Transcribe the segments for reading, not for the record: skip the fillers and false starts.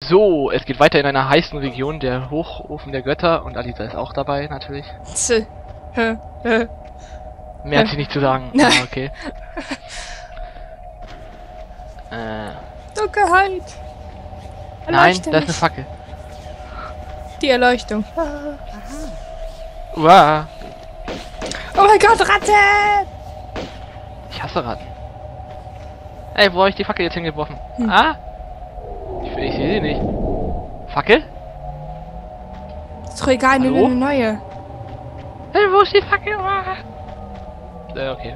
So, es geht weiter in einer heißen Region, der Hochofen der Götter, und Alisa ist auch dabei, natürlich. Mehr hat sie nicht zu sagen. Nein. Ah, okay. Dunkelheit! Nein, Erleuchte da ist eine mich. Fackel. Die Erleuchtung. Uah, Oh mein Gott, Ratte! ich hasse Ratten. Ey, wo habe ich die Fackel jetzt hingeworfen? Hm. Ah? Ich sehe sie nicht. Fackel? Ist doch egal, nimm Hallo? eine neue. Hey, wo ist die Fackel? Ah. Okay.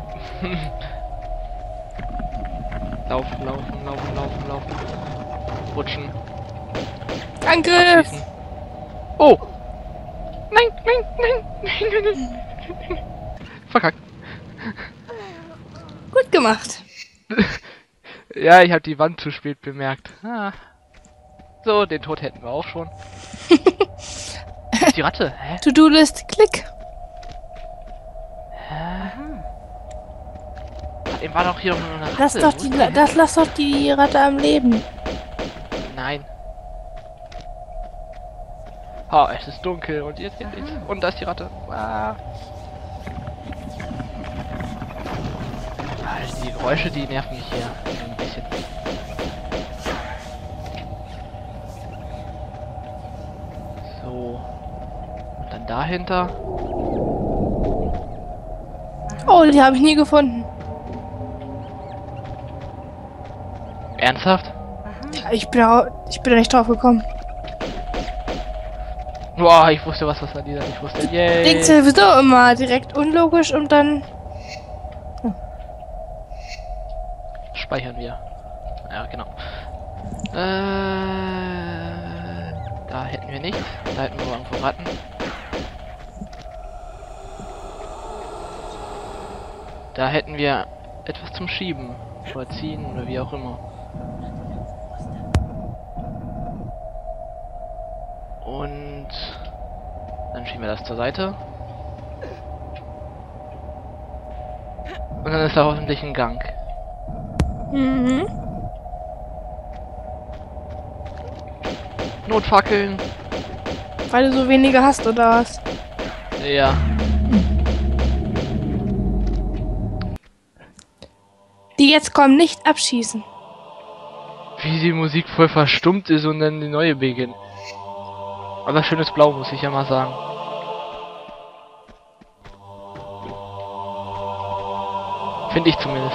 Laufen, laufen, laufen, laufen, laufen. Rutschen. Angriff! Abschießen. Oh! Nein, nein, nein, nein, nein, nein. Verkackt. Gut gemacht. Ja, ich habe die Wand zu spät bemerkt. Ah. So, den Tod hätten wir auch schon. Die Ratte, hä? To-Do-List, klick. Eben war doch hier noch eine Ratte. Lass doch die Ratte am Leben. Nein. Oh, es ist dunkel und jetzt geht nichts. Und da ist die Ratte. Ah. Also die Geräusche, die nerven mich hier ein bisschen. So. Und dann dahinter. Oh, die habe ich nie gefunden. Ernsthaft? Ja, ich bin da nicht drauf gekommen. Boah, ich wusste was Alisa nicht wusste. Yay! Denkst du sowieso immer direkt unlogisch und dann... Speichern wir. Ja, genau. Da hätten wir nichts. Da hätten wir irgendwo Ratten. Da hätten wir etwas zum Schieben. Oder ziehen oder wie auch immer. Und dann schieben wir das zur Seite. Und dann ist da hoffentlich ein Gang. Mhm. Notfackeln. Weil du so wenige hast, oder was? Ja. Die jetzt kommen, nicht abschießen. Wie die Musik voll verstummt ist und dann die neue beginnt. Aber schönes Blau, muss ich ja mal sagen. Finde ich zumindest.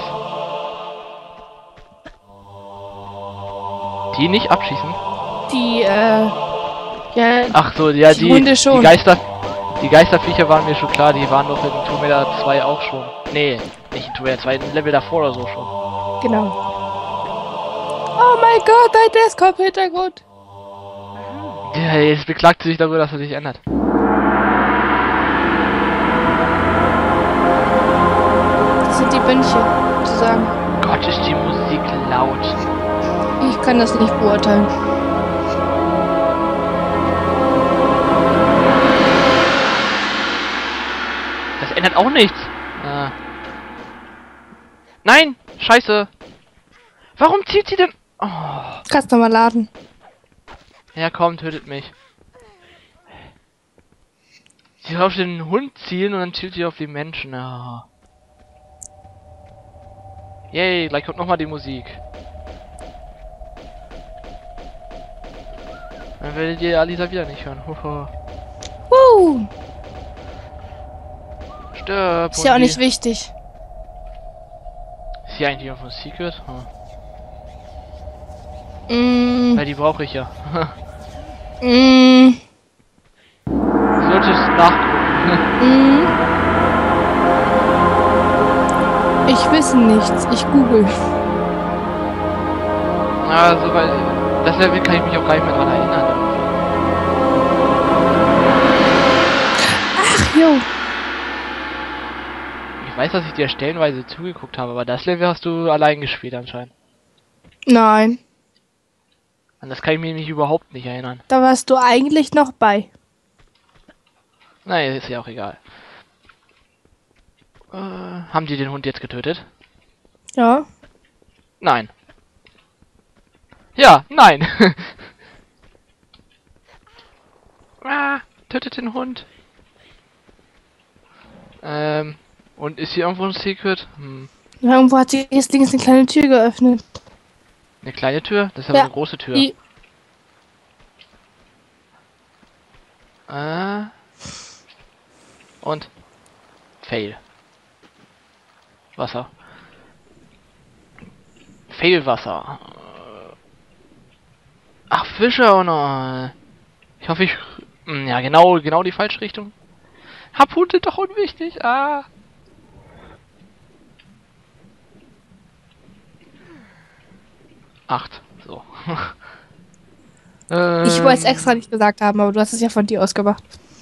Die nicht abschießen? Die, ja... Ach so, ja, Die Hunde schon. Die Geisterviecher waren mir schon klar, die waren doch in Tomb Raider 2 auch schon. Nee, nicht in Tomb Raider 2, ein Level davor oder so schon. Genau. Oh mein Gott, ein Desktop-Hintergrund. Ja, jetzt beklagt sie sich darüber, dass er sich ändert. Das sind die Mönche, sozusagen. Gott, ist die Musik laut. Ich kann das nicht beurteilen. Das ändert auch nichts. Ah. Nein! Scheiße! Warum zielt sie denn? Oh. Kannst noch mal laden. Ja, komm, tötet mich. Sie soll auf den Hund zielen und dann zielt sie auf die Menschen. Oh. Yay, gleich kommt nochmal die Musik. Dann werdet ihr Alisa wieder nicht hören. Hoho. Stirb! Ist ja auch Hundi. nicht wichtig. Ist hier eigentlich auf ein Secret? Mm, Weil die brauche ich ja. mm, Du solltest nachgucken. mm. Ich wisse nichts. Ich google. Also, weil das Level kann ich mich auch gar nicht mehr dran erinnern. Ach, jo. Ich weiß, dass ich dir stellenweise zugeguckt habe, aber das Level hast du allein gespielt anscheinend. Nein. An das kann ich mich nämlich überhaupt nicht erinnern. Da warst du eigentlich noch bei. Nein, ist ja auch egal. Haben die den Hund jetzt getötet? Ja. Nein. Ja, nein. Ah, tötet den Hund. Und ist hier irgendwo ein Secret? Ja, irgendwo hat sich jetzt links eine kleine Tür geöffnet. Eine kleine Tür? Das ist aber Ja, eine große Tür. die, Und Fail. Wasser. Fail Wasser. Ach, Fische auch noch. Ich hoffe, ja, genau die falsche Richtung. Harpunen sind doch unwichtig. Ah. Acht. So. ich wollte es extra nicht gesagt haben, aber du hast es ja von dir aus gemacht.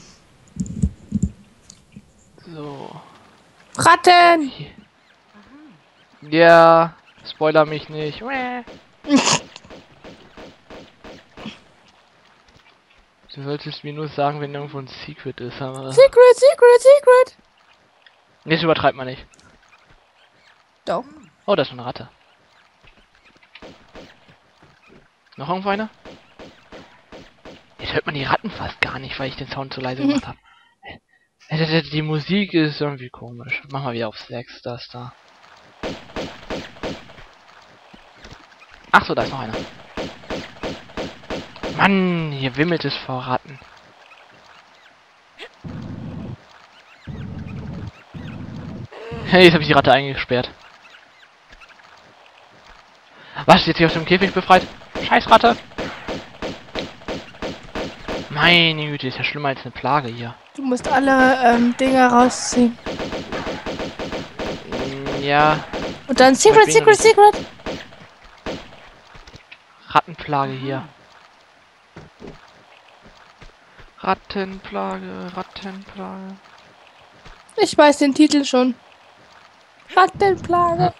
So. Ratten! Ja. Spoiler mich nicht. Du solltest mir nur sagen, wenn irgendwo ein Secret ist, aber... Secret, Secret, Secret! Nee, das übertreibt man nicht. Doch. Oh, da ist eine Ratte. Noch irgendwo eine? Jetzt hört man die Ratten fast gar nicht, weil ich den Sound zu leise gemacht habe. Die Musik ist irgendwie komisch. Mach mal wieder auf 6, das da. Ach so, da ist noch einer. Mann, hier wimmelt es vor Ratten. Hey, jetzt habe ich die Ratte eingesperrt. Was? Jetzt hier aus dem Käfig befreit? Scheiß Ratte! Meine Güte, ist ja schlimmer als eine Plage hier. Du musst alle Dinger rausziehen. Ja, Und dann Secret, Ich bin Secret, Secret! Rattenplage hier. Rattenplage, Rattenplage. Ich weiß den Titel schon. Rattenplage.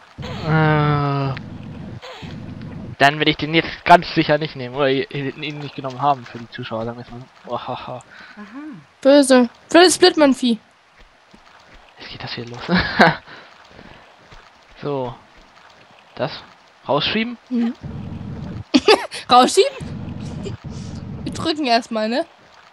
Dann werde ich den jetzt ganz sicher nicht nehmen. Oder ihn nicht genommen haben für die Zuschauer, sagen wir es mal. Ohaha. Böse. Blödes Splitman-Vieh. Jetzt geht das hier los. So. Das. Rausschieben? Rausschieben? Wir drücken erstmal, ne?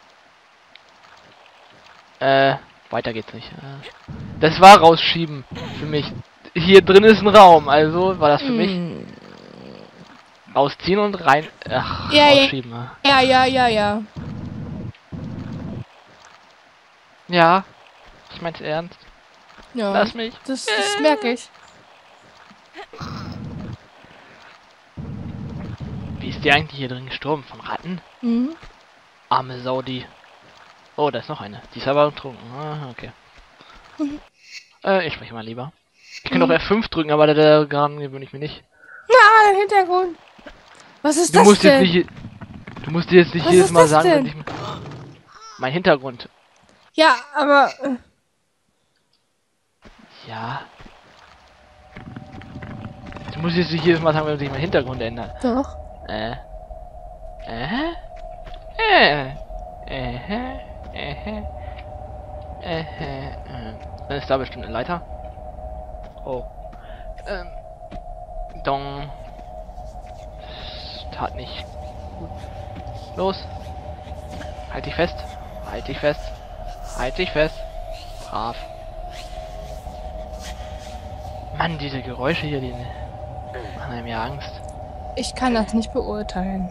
Weiter geht's nicht. Das war rausschieben für mich. Hier drin ist ein Raum, also war das für mich. Rausziehen und rein. Ach, Ja, rausschieben. ja. Ja, ich mein's ernst. Ja, Lass mich. das merke ich. Wie ist die eigentlich hier drin gestorben? Von Ratten? Mhm. Arme Saudi. Oh, da ist noch eine. Die ist aber betrunken. Ah, okay. Ich spreche mal lieber. Ich kann doch F5 drücken, aber daran gewöhne ich mich nicht. Na, der Hintergrund. Was ist Du das musst denn? jetzt nicht. Du musst dir jetzt nicht Was jedes ist Mal das sagen, denn? wenn ich. Mein Hintergrund. Ja, aber... Ja. Du musst jetzt nicht jedes Mal sagen, wenn sich mein Hintergrund ändert. Doch. Dann ist da bestimmt eine Leiter. Oh. Dong. Das tat nicht gut. Los. Halt dich fest. Halt dich fest. Halt dich fest. Brav. Mann, diese Geräusche hier, die machen einem ja Angst. Ich kann das nicht beurteilen.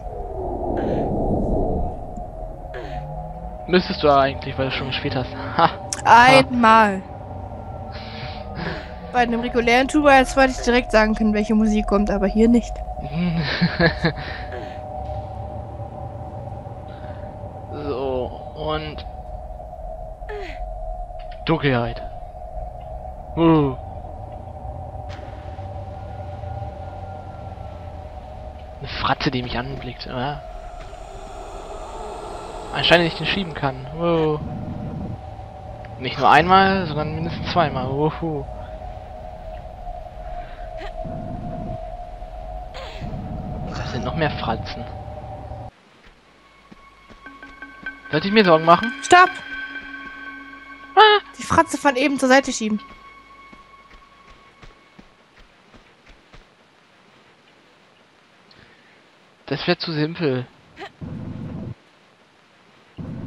Müsstest du eigentlich, weil du schon gespielt hast. Ha. Einmal. Bei einem regulären Tuber jetzt wollte ich direkt sagen können, welche Musik kommt, aber hier nicht. So, und Dunkelheit. Eine Fratze, die mich anblickt. Anscheinend nicht den schieben kann. Nicht nur einmal, sondern mindestens zweimal. Das sind noch mehr Fratzen. Sollte ich mir Sorgen machen? Stopp! Die Fratze von eben zur Seite schieben. Das wäre zu simpel.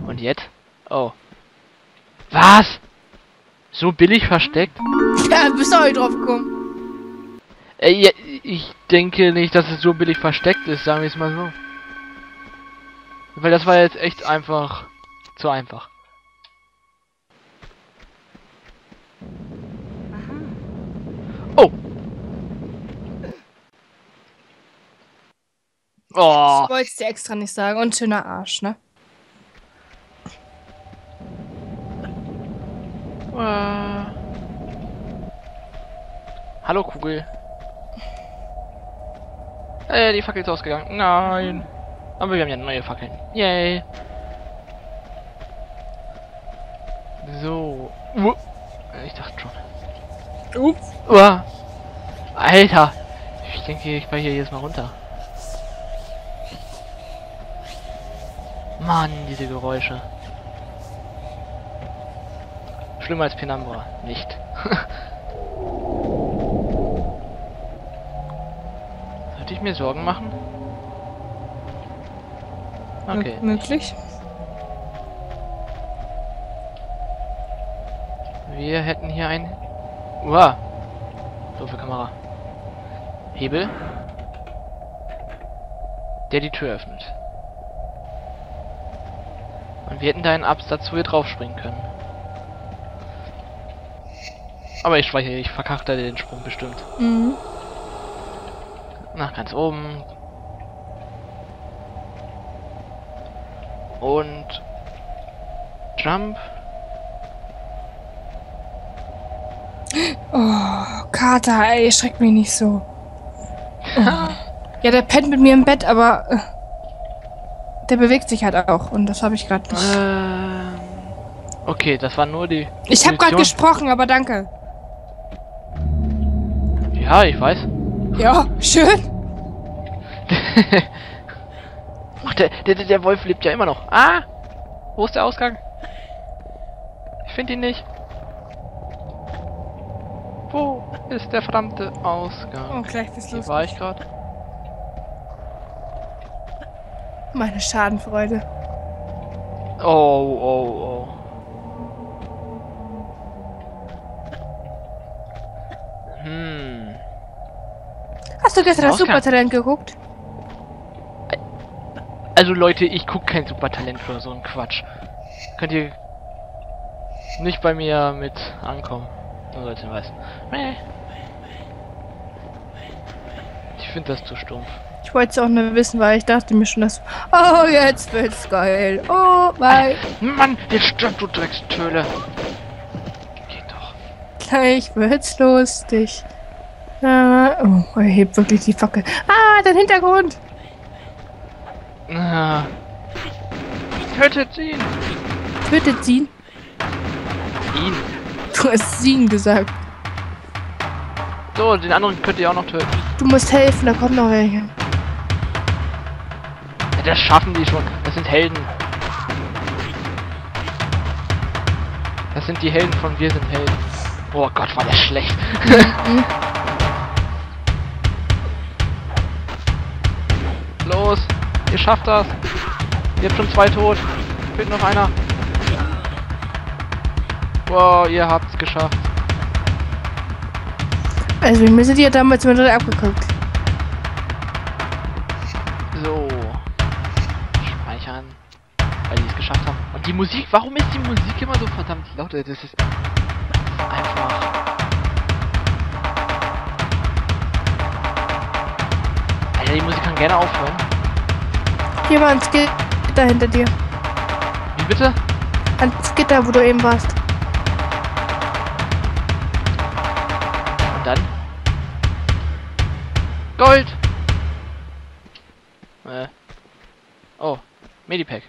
Und jetzt? Oh. Was? So billig versteckt? Ja, bist du auch nicht drauf gekommen. Ja, ich denke nicht, dass es so billig versteckt ist, sagen wir es mal so. Weil das war jetzt echt einfach zu einfach. Oh! Oh! Ich wollte es dir extra nicht sagen. Und schöner Arsch, ne? Hallo Kugel. Die Fackel ist ausgegangen. Nein. Aber wir haben ja neue Fackeln. Yay. So. Ich dachte schon. Ups. Alter. Ich denke, ich fahre hier jetzt mal runter. Mann, diese Geräusche. Schlimmer als Penumbra. Nicht. Sollte ich mir Sorgen machen? Okay. Möglich. Wir hätten hier ein... Uah. Doofe Kamera. Hebel. Der die Tür öffnet. Und wir hätten da einen Absatz, wo wir draufspringen können. Aber ich speichere, ich verkachte den Sprung bestimmt. Mhm. Nach ganz oben. Und... Jump. Oh, Kater, ey, schreck mich nicht so. Oh. Ja, der pennt mit mir im Bett, aber der bewegt sich halt auch und das habe ich gerade nicht. Okay, das war nur die... Ich habe gerade gesprochen, aber danke. Ja, ich weiß. Ja, schön. Ach, der Wolf lebt ja immer noch. Ah! Wo ist der Ausgang? Ich finde ihn nicht. Wo ist der verdammte Ausgang? Oh, gleich bist Hier du. war ich gerade. Meine Schadenfreude. Oh. Hast du gestern das Ausgang. Supertalent geguckt? Also Leute, ich gucke kein Supertalent oder so ein Quatsch. Könnt ihr nicht bei mir mit ankommen. Nur Leute weiß. Ich finde das zu stumpf. Ich wollte es auch nur wissen, weil ich dachte mir schon, dass... Oh, jetzt wird's geil. Oh, mein... Mann, jetzt stirb, du Dreckstöle. Geht doch. Gleich wird's lustig. Oh, er hebt wirklich die Fackel. Ah, dein Hintergrund. Ah. Tötet ihn. Tötet sie. Ihn. Du hast sie gesagt. So, den anderen könnt ihr auch noch töten. Du musst helfen, da kommen noch welche. Ja, das schaffen die schon. Das sind Helden. Das sind die Helden von Wir sind Helden. Oh Gott, war der schlecht. Los, ihr schafft das. Ihr habt schon 2 tot. Fehlt noch einer. Wow, ihr habt's geschafft. Also, wir müssen die ja damals mal direkt abgeguckt. So. Speichern. Weil die es geschafft haben. Und die Musik, warum ist die Musik immer so verdammt laut? Das ist einfach... Alter, die Musik kann gerne aufhören. Hier war ein Gitter hinter dir. Wie bitte? Ans Gitter, wo du eben warst. Und dann? Gold! Oh, Medipack.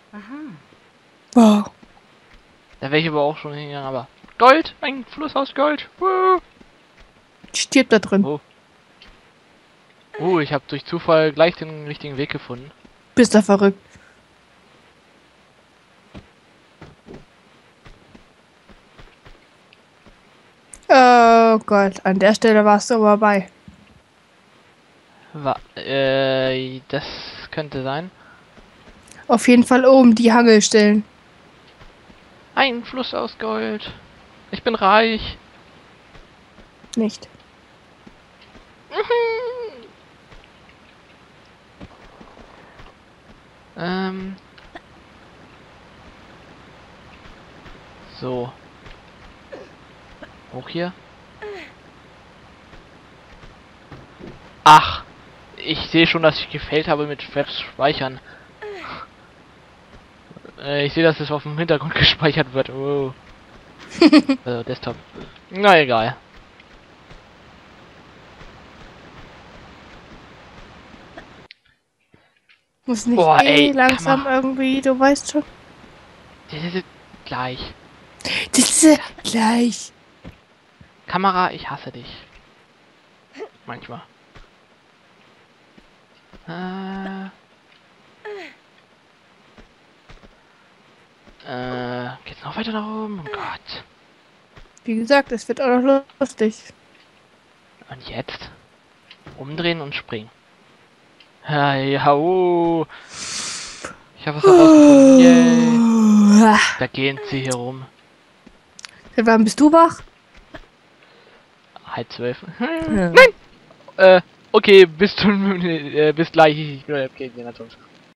Wow. Da wäre ich aber auch schon hingegangen, aber... Gold! Ein Fluss aus Gold! Woo! Stirbt da drin. Oh. Ich habe durch Zufall gleich den richtigen Weg gefunden. Bist du verrückt. Oh Gott, an der Stelle warst du aber bei. Das könnte sein. Auf jeden Fall oben die Hangelstellen. Ein Fluss aus Gold. Ich bin reich. Nicht. So. Hoch hier. Ach. Ich sehe schon, dass ich gefällt habe mit Speichern. Ich sehe, dass es auf dem Hintergrund gespeichert wird. Oh. Desktop. Na egal. Muss nicht Boah, ey, langsam irgendwie, du weißt schon. Gleich. Das ist gleich. Kamera, ich hasse dich. Manchmal. Geht's noch weiter nach oben? Oh Gott. Wie gesagt, es wird auch noch lustig. Und jetzt? Umdrehen und springen. Ja, oh. Ich habe was herausgefunden. Yay. Da gehen sie hier rum. Seit wann bist du wach? Halb 12. Ja. Nein! Okay, bis gleich. Okay,